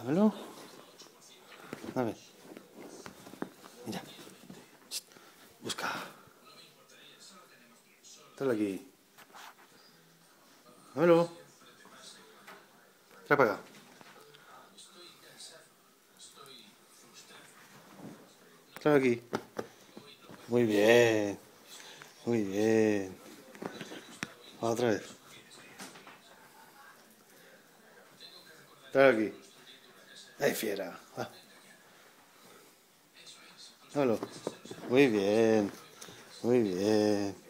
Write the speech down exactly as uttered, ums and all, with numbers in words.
Dámelo. A ver. Mira. Busca. Tráelo aquí. Dámelo. Trae para acá. Tráelo aquí. Muy bien. Muy bien. Otra vez. Tráelo aquí. ¡Ay, fiera! Ah. Dámelo. Muy bien. Muy bien.